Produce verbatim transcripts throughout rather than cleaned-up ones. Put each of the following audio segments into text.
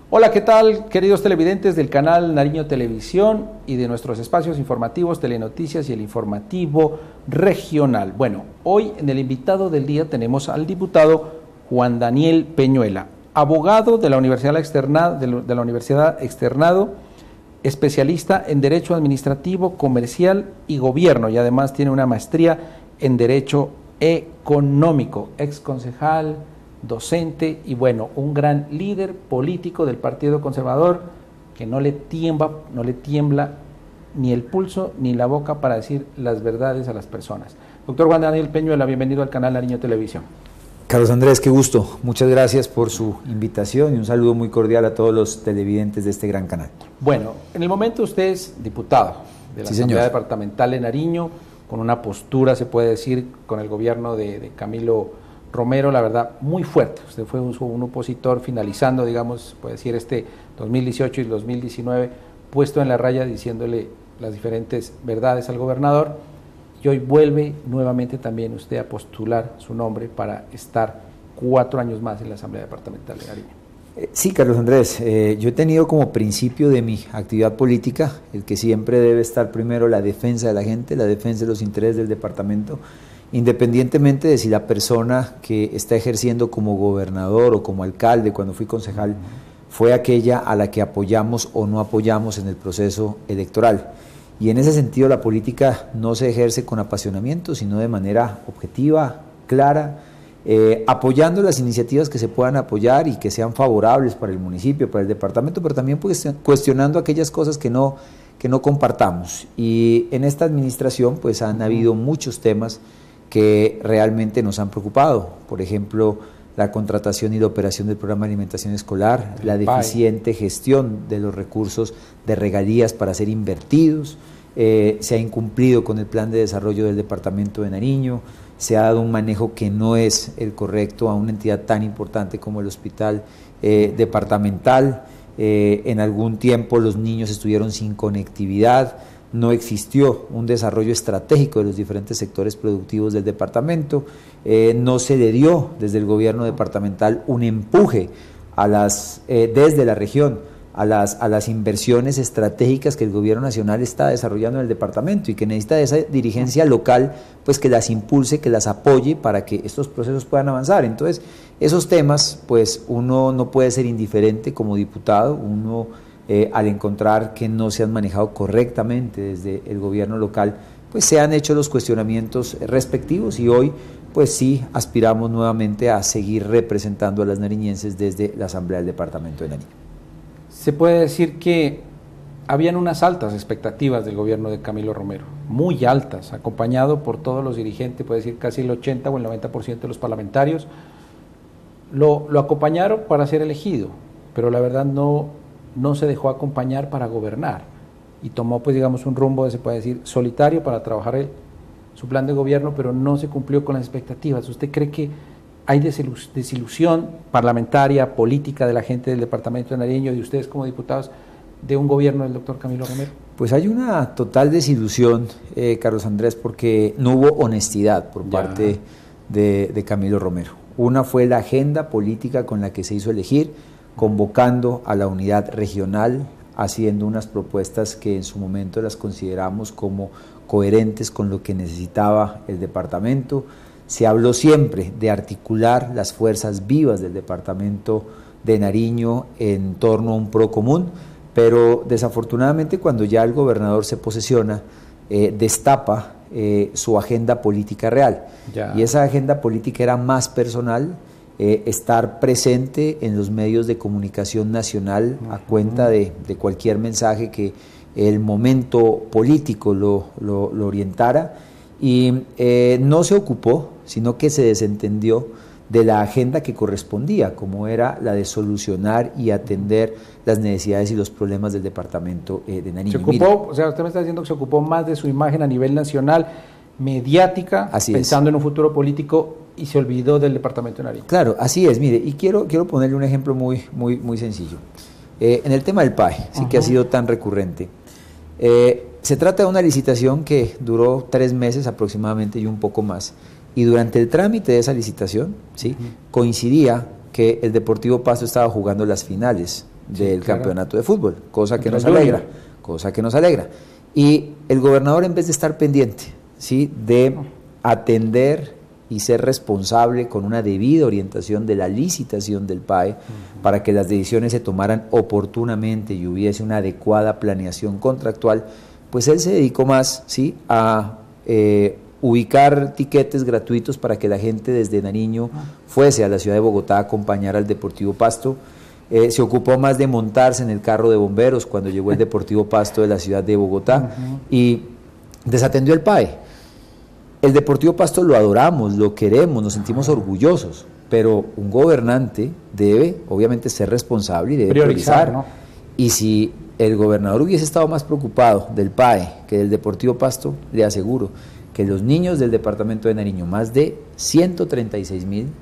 Hola, ¿qué tal, queridos televidentes del canal Nariño Televisión y de nuestros espacios informativos, Telenoticias y el informativo regional? Bueno, hoy en el invitado del día tenemos al diputado Juan Daniel Peñuela, abogado de la Universidad Externado, de la Universidad Externado, especialista en Derecho Administrativo, Comercial y Gobierno, y además tiene una maestría en Derecho Económico, ex concejal, docente y bueno, un gran líder político del Partido Conservador que no le tiembla, no le tiembla ni el pulso ni la boca para decir las verdades a las personas. Doctor Juan Daniel Peñuela, bienvenido al canal Nariño Televisión. Carlos Andrés, qué gusto. Muchas gracias por su invitación y un saludo muy cordial a todos los televidentes de este gran canal. Bueno, en el momento usted es diputado de la Sí, Asamblea señor. Departamental de Nariño, con una postura, se puede decir, con el gobierno de, de Camilo Romero, la verdad, muy fuerte. Usted fue un, un opositor finalizando, digamos, puede decir, este dos mil dieciocho y dos mil diecinueve, puesto en la raya diciéndole las diferentes verdades al gobernador, y hoy vuelve nuevamente también usted a postular su nombre para estar cuatro años más en la Asamblea Departamental de Nariño. Eh, sí, Carlos Andrés, eh, yo he tenido como principio de mi actividad política el que siempre debe estar primero la defensa de la gente, la defensa de los intereses del departamento, independientemente de si la persona que está ejerciendo como gobernador o como alcalde, cuando fui concejal, fue aquella a la que apoyamos o no apoyamos en el proceso electoral. Y en ese sentido la política no se ejerce con apasionamiento, sino de manera objetiva, clara, eh, apoyando las iniciativas que se puedan apoyar y que sean favorables para el municipio, para el departamento, pero también pues, cuestionando aquellas cosas que no, que no compartamos. Y en esta administración pues han habido muchos temas que realmente nos han preocupado, por ejemplo, la contratación y la operación del programa de alimentación escolar, la deficiente gestión de los recursos de regalías para ser invertidos, eh, se ha incumplido con el plan de desarrollo del departamento de Nariño, se ha dado un manejo que no es el correcto a una entidad tan importante como el hospital eh, departamental, eh, en algún tiempo los niños estuvieron sin conectividad, no existió un desarrollo estratégico de los diferentes sectores productivos del departamento, eh, no se le dio desde el gobierno departamental un empuje a las, eh, desde la región a las, a las inversiones estratégicas que el gobierno nacional está desarrollando en el departamento y que necesita de esa dirigencia local pues que las impulse, que las apoye para que estos procesos puedan avanzar. Entonces esos temas pues uno no puede ser indiferente como diputado, uno Eh, al encontrar que no se han manejado correctamente desde el gobierno local, pues se han hecho los cuestionamientos respectivos y hoy pues sí aspiramos nuevamente a seguir representando a las nariñenses desde la Asamblea del Departamento de Nariño. Se puede decir que habían unas altas expectativas del gobierno de Camilo Romero, muy altas, acompañado por todos los dirigentes, puede decir casi el ochenta o el noventa por ciento de los parlamentarios, lo, lo acompañaron para ser elegido, pero la verdad no no se dejó acompañar para gobernar y tomó pues digamos un rumbo, se puede decir, solitario para trabajar el, su plan de gobierno, pero no se cumplió con las expectativas. ¿Usted cree que hay desilusión parlamentaria, política de la gente del departamento de Nariño y de ustedes como diputados de un gobierno del doctor Camilo Romero? Pues hay una total desilusión, eh, Carlos Andrés, porque no hubo honestidad por ya. parte de, de Camilo Romero. Una fue la agenda política con la que se hizo elegir, convocando a la unidad regional, haciendo unas propuestas que en su momento las consideramos como coherentes con lo que necesitaba el departamento. Se habló siempre de articular las fuerzas vivas del departamento de Nariño en torno a un pro común, pero desafortunadamente cuando ya el gobernador se posesiona, eh, destapa eh, su agenda política real. Ya. Y esa agenda política era más personal, Eh, estar presente en los medios de comunicación nacional a cuenta de, de cualquier mensaje que el momento político lo, lo, lo orientara y eh, no se ocupó, sino que se desentendió de la agenda que correspondía, como era la de solucionar y atender las necesidades y los problemas del departamento eh, de Nariño. Se ocupó, Mire, o sea, usted me está diciendo que se ocupó más de su imagen a nivel nacional, mediática, así pensando es. en un futuro político y se olvidó del departamento de Nariño. Claro, así es, mire, y quiero, quiero ponerle un ejemplo muy, muy, muy sencillo. Eh, en el tema del P A E, sí, que ha sido tan recurrente, eh, se trata de una licitación que duró tres meses aproximadamente y un poco más, y durante el trámite de esa licitación, sí, uh-huh. coincidía que el Deportivo Pasto estaba jugando las finales del sí, claro. campeonato de fútbol, cosa que Contra nos alegra, Junior. cosa que nos alegra. Y el gobernador, en vez de estar pendiente, ¿sí?, de atender y ser responsable con una debida orientación de la licitación del P A E, uh-huh, para que las decisiones se tomaran oportunamente y hubiese una adecuada planeación contractual, pues él se dedicó más, ¿sí?, a eh, ubicar tiquetes gratuitos para que la gente desde Nariño fuese a la ciudad de Bogotá a acompañar al Deportivo Pasto. Eh, se ocupó más de montarse en el carro de bomberos cuando llegó el Deportivo Pasto de la ciudad de Bogotá, uh-huh, y desatendió el P A E. El Deportivo Pasto lo adoramos, lo queremos, nos sentimos orgullosos, pero un gobernante debe, obviamente, ser responsable y debe priorizar, priorizar, ¿no? Y si el gobernador hubiese estado más preocupado del P A E que del Deportivo Pasto, le aseguro que los niños del departamento de Nariño, más de ciento treinta y seis mil,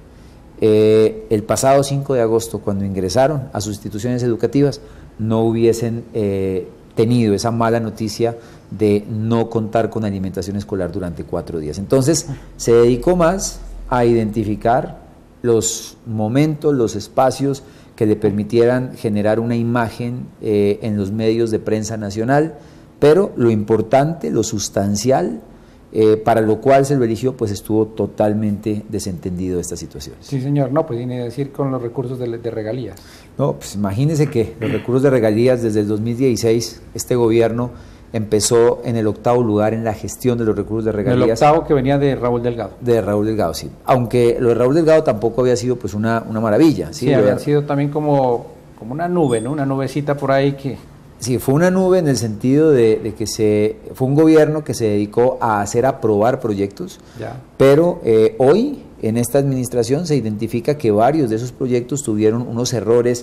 eh, el pasado cinco de agosto, cuando ingresaron a sus instituciones educativas, no hubiesen eh, tenido esa mala noticia de no contar con alimentación escolar durante cuatro días. Entonces, se dedicó más a identificar los momentos, los espacios que le permitieran generar una imagen eh, en los medios de prensa nacional, pero lo importante, lo sustancial, eh, para lo cual se lo eligió, pues estuvo totalmente desentendido de esta situación. Sí, señor. No, pues ni decir con los recursos de, de regalías. No, pues imagínese que los recursos de regalías desde el dos mil dieciséis, este gobierno empezó en el octavo lugar en la gestión de los recursos de regalías. El octavo, que venía de Raúl Delgado. De Raúl Delgado, sí. Aunque lo de Raúl Delgado tampoco había sido pues una, una maravilla. Sí, sí había de... sido también como, como una nube, ¿no? Una nubecita por ahí que... Sí, fue una nube en el sentido de, de que se fue un gobierno que se dedicó a hacer aprobar proyectos, ya, pero eh, hoy en esta administración se identifica que varios de esos proyectos tuvieron unos errores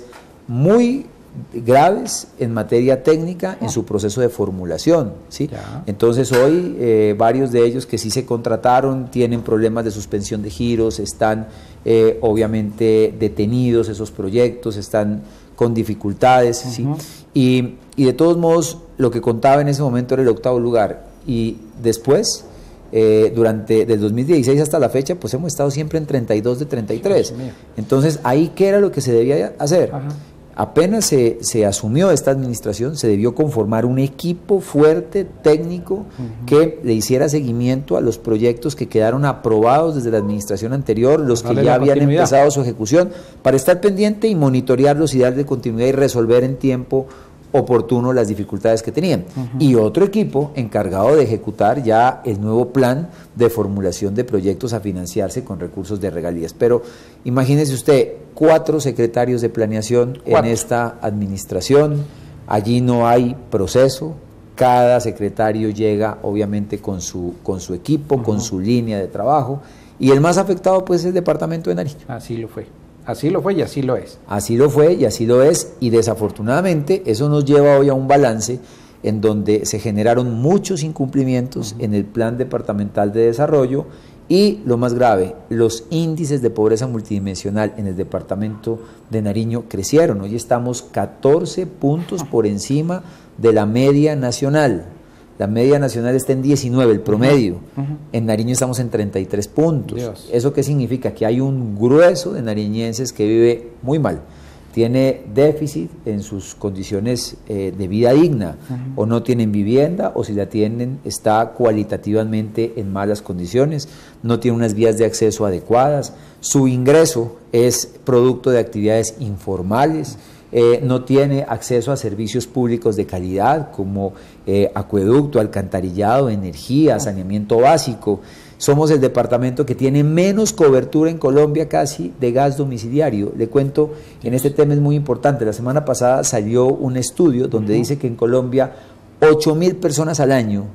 muy graves en materia técnica en su proceso de formulación, ¿sí? Ya. Entonces hoy eh, varios de ellos que sí se contrataron tienen problemas de suspensión de giros, están eh, obviamente detenidos esos proyectos, están con dificultades, uh-huh, ¿sí? Y, y de todos modos lo que contaba en ese momento era el octavo lugar, y después eh, durante del dos mil dieciséis hasta la fecha pues hemos estado siempre en treinta y dos de treinta y tres. Entonces ahí ¿qué era lo que se debía hacer? Ajá. Apenas se, se asumió esta administración, se debió conformar un equipo fuerte, técnico, uh-huh, que le hiciera seguimiento a los proyectos que quedaron aprobados desde la administración anterior, los que ya habían empezado su ejecución, para estar pendiente y monitorearlos y darle continuidad y resolver en tiempo oportuno las dificultades que tenían. Uh-huh. Y otro equipo encargado de ejecutar ya el nuevo plan de formulación de proyectos a financiarse con recursos de regalías. Pero imagínese usted, cuatro secretarios de planeación cuatro. en esta administración, allí no hay proceso, cada secretario llega obviamente con su, con su equipo, uh-huh, con su línea de trabajo, y el más afectado pues es el departamento de Nariño. Así lo fue. Así lo fue y así lo es. Así lo fue y así lo es, y desafortunadamente eso nos lleva hoy a un balance en donde se generaron muchos incumplimientos uh-huh. en el Plan Departamental de Desarrollo, y lo más grave, los índices de pobreza multidimensional en el departamento de Nariño crecieron. Hoy estamos catorce puntos por encima de la media nacional. La media nacional está en diecinueve, el promedio. Uh-huh. En Nariño estamos en treinta y tres puntos. Dios. ¿Eso qué significa? Que hay un grueso de nariñenses que vive muy mal. Tiene déficit en sus condiciones eh, de vida digna, uh-huh. o no tienen vivienda, o si la tienen está cualitativamente en malas condiciones, no tiene unas vías de acceso adecuadas, su ingreso es producto de actividades informales, Eh, no tiene acceso a servicios públicos de calidad como eh, acueducto, alcantarillado, energía, saneamiento básico. Somos el departamento que tiene menos cobertura en Colombia casi de gas domiciliario. Le cuento, en este tema es muy importante, la semana pasada salió un estudio donde uh-huh. dice que en Colombia ocho mil personas al año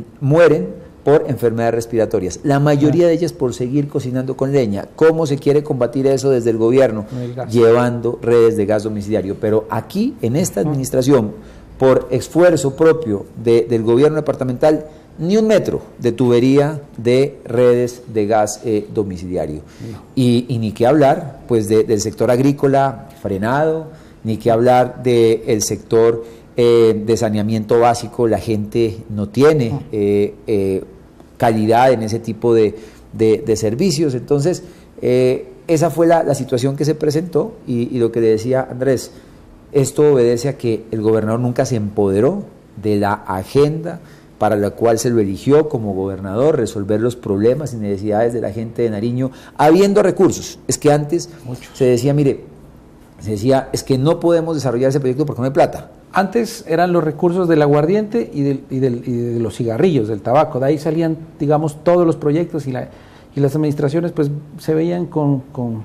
mueren por enfermedades respiratorias, la mayoría de ellas por seguir cocinando con leña. ¿Cómo se quiere combatir eso desde el gobierno? El Llevando redes de gas domiciliario. Pero aquí, en esta administración, por esfuerzo propio de, del gobierno departamental, ni un metro de tubería de redes de gas eh, domiciliario. No. Y, y ni qué hablar pues de, del sector agrícola frenado, ni qué hablar del sector eh, de saneamiento básico. La gente no tiene eh, eh, calidad en ese tipo de, de, de servicios. Entonces, eh, esa fue la, la situación que se presentó, y, y lo que le decía Andrés, Esto obedece a que el gobernador nunca se empoderó de la agenda para la cual se lo eligió como gobernador, resolver los problemas y necesidades de la gente de Nariño, habiendo recursos. Es que antes Muchos. se decía, mire, se decía, es que no podemos desarrollar ese proyecto porque no hay plata. Antes eran los recursos del aguardiente y, del, y, del, y de los cigarrillos, del tabaco, de ahí salían, digamos, todos los proyectos y, la, y las administraciones pues se veían con, con,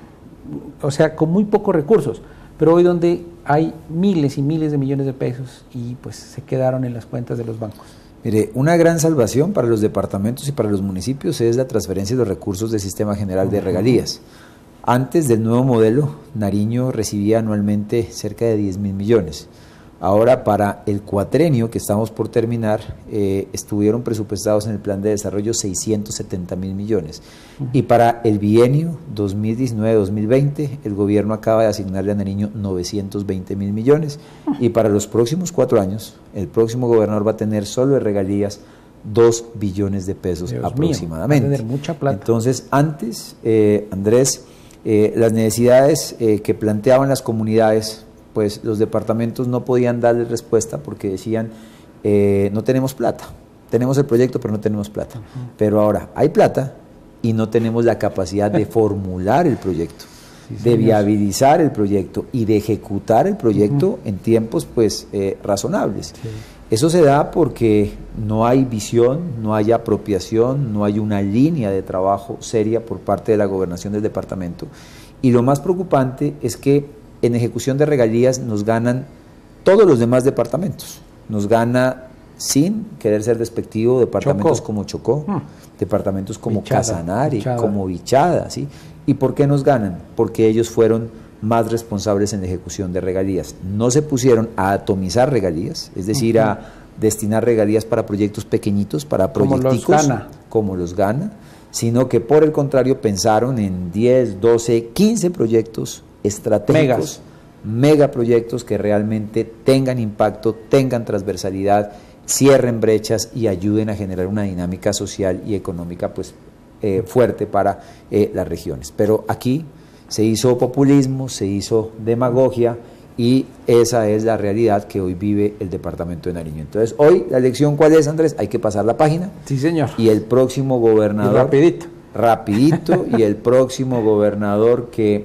o sea, con muy pocos recursos, pero hoy donde hay miles y miles de millones de pesos y pues se quedaron en las cuentas de los bancos. Mire, una gran salvación para los departamentos y para los municipios es la transferencia de los recursos del Sistema General de Regalías. Antes del nuevo modelo, Nariño recibía anualmente cerca de diez mil millones. Ahora, para el cuatrenio que estamos por terminar, eh, estuvieron presupuestados en el plan de desarrollo seiscientos setenta mil millones. Y para el bienio dos mil diecinueve dos mil veinte, el gobierno acaba de asignarle a Nariño novecientos veinte mil millones. Y para los próximos cuatro años, el próximo gobernador va a tener solo de regalías dos billones de pesos Dios aproximadamente. Mío, va a tener mucha plata. Entonces, antes, eh, Andrés, eh, las necesidades eh, que planteaban las comunidades, pues los departamentos no podían darle respuesta porque decían, eh, no tenemos plata, tenemos el proyecto pero no tenemos plata. Uh-huh. Pero ahora hay plata y no tenemos la capacidad de formular el proyecto, sí, de señor. viabilizar el proyecto y de ejecutar el proyecto uh-huh. en tiempos pues eh, razonables. Sí. Eso se da porque no hay visión, no hay apropiación, no hay una línea de trabajo seria por parte de la gobernación del departamento. Y lo más preocupante es que en ejecución de regalías nos ganan todos los demás departamentos. Nos gana, sin querer ser despectivo, departamentos Chocó. como Chocó, hmm. departamentos como Vichada, Casanare, Vichada. como Vichada, ¿sí? ¿Y por qué nos ganan? Porque ellos fueron más responsables en la ejecución de regalías. No se pusieron a atomizar regalías, es decir, uh-huh. a destinar regalías para proyectos pequeñitos, para proyecticos, como los gana, como los gana sino que por el contrario pensaron en diez, doce, quince proyectos estratégicos, Megas. megaproyectos que realmente tengan impacto, tengan transversalidad, cierren brechas y ayuden a generar una dinámica social y económica pues eh, fuerte para eh, las regiones. Pero aquí se hizo populismo, se hizo demagogia y esa es la realidad que hoy vive el departamento de Nariño. Entonces, hoy la elección, ¿cuál es, Andrés? Hay que pasar la página. Sí, señor. Y el próximo gobernador... Y rapidito. Rapidito, y el próximo gobernador que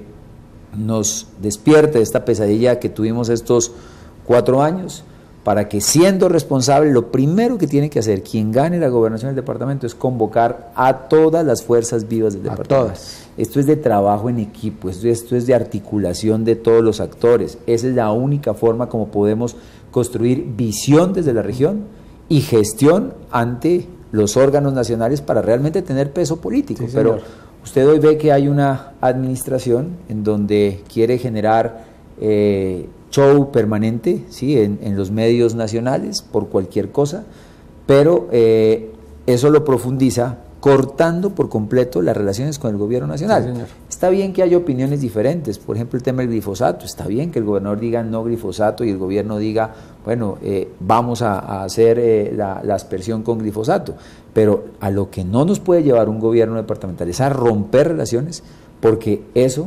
nos despierte de esta pesadilla que tuvimos estos cuatro años, para que, siendo responsable, lo primero que tiene que hacer quien gane la gobernación del departamento es convocar a todas las fuerzas vivas del departamento. A todas. Esto es de trabajo en equipo, esto, esto es de articulación de todos los actores. Esa es la única forma como podemos construir visión desde la región y gestión ante los órganos nacionales para realmente tener peso político. Sí, pero usted hoy ve que hay una administración en donde quiere generar eh, show permanente, ¿sí? en, en los medios nacionales por cualquier cosa, pero eh, eso lo profundiza cortando por completo las relaciones con el gobierno nacional. Sí, está bien que haya opiniones diferentes, por ejemplo el tema del glifosato, está bien que el gobernador diga no glifosato y el gobierno diga, bueno, eh, vamos a, a hacer eh, la, la aspersión con glifosato, pero a lo que no nos puede llevar un gobierno departamental es a romper relaciones, porque eso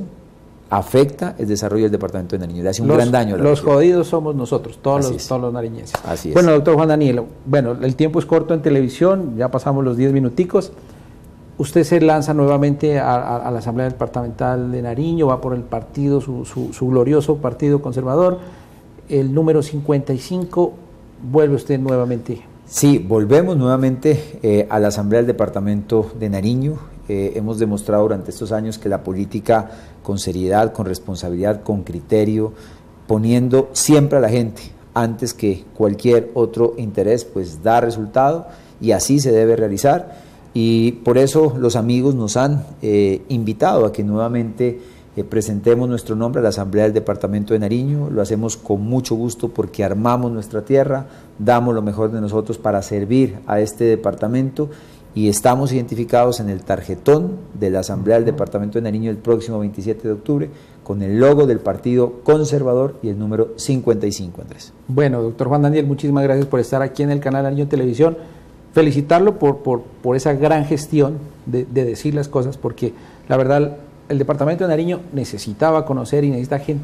afecta el desarrollo del departamento de Nariño, le hace un los, gran daño a la Los región. Jodidos somos nosotros, todos los, todos los nariñenses. Así es. Bueno, doctor Juan Daniel, bueno, el tiempo es corto en televisión, ya pasamos los diez minuticos. Usted se lanza nuevamente a, a, a la Asamblea Departamental de Nariño, va por el partido, su, su, su glorioso partido conservador, el número cincuenta y cinco, vuelve usted nuevamente. Sí, volvemos nuevamente eh, a la Asamblea del Departamento de Nariño. Eh, hemos demostrado durante estos años que la política, con seriedad, con responsabilidad, con criterio, poniendo siempre a la gente antes que cualquier otro interés, pues da resultado y así se debe realizar. Y por eso los amigos nos han eh, invitado a que nuevamente eh, presentemos nuestro nombre a la Asamblea del Departamento de Nariño. Lo hacemos con mucho gusto porque armamos nuestra tierra, damos lo mejor de nosotros para servir a este departamento y estamos identificados en el tarjetón de la Asamblea del Departamento de Nariño el próximo veintisiete de octubre con el logo del Partido Conservador y el número cincuenta y cinco, Andrés. Bueno, doctor Juan Daniel, muchísimas gracias por estar aquí en el canal Nariño Televisión. Felicitarlo por, por, por esa gran gestión de, de decir las cosas, porque la verdad el departamento de Nariño necesitaba conocer y necesita gente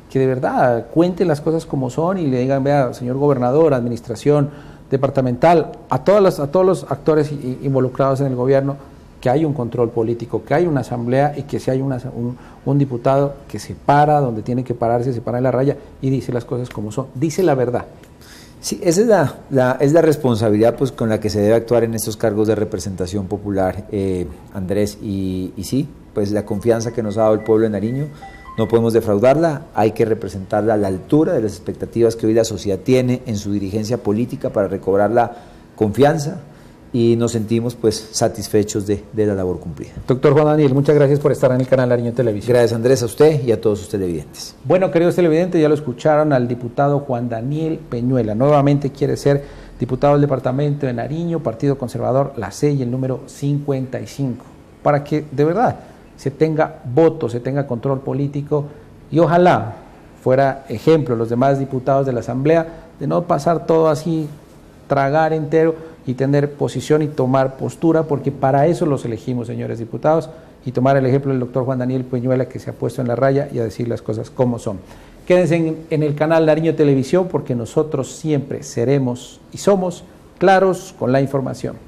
que de verdad cuenten las cosas como son y le digan, vea, señor gobernador, administración departamental, a, todas las, a todos los actores involucrados en el gobierno, que hay un control político, que hay una asamblea y que si hay una, un, un diputado que se para donde tiene que pararse, se para en la raya y dice las cosas como son, dice la verdad. Sí, esa es la, la, es la responsabilidad pues, con la que se debe actuar en estos cargos de representación popular, eh, Andrés, y, y sí, pues la confianza que nos ha dado el pueblo de Nariño, no podemos defraudarla, hay que representarla a la altura de las expectativas que hoy la sociedad tiene en su dirigencia política para recobrar la confianza, y nos sentimos pues satisfechos de, de la labor cumplida. Doctor Juan Daniel, muchas gracias por estar en el canal Nariño Televisión. Gracias, Andrés, a usted y a todos sus televidentes. Bueno, queridos televidentes, ya lo escucharon al diputado Juan Daniel Peñuela. Nuevamente quiere ser diputado del departamento de Nariño, Partido Conservador, la C y el número cincuenta y cinco, para que de verdad se tenga voto, se tenga control político y ojalá fuera ejemplo los demás diputados de la Asamblea de no pasar todo así, tragar entero y tener posición y tomar postura, porque para eso los elegimos, señores diputados, y tomar el ejemplo del doctor Juan Daniel Peñuela, que se ha puesto en la raya y a decir las cosas como son. Quédense en, en el canal Nariño Televisión, porque nosotros siempre seremos y somos claros con la información.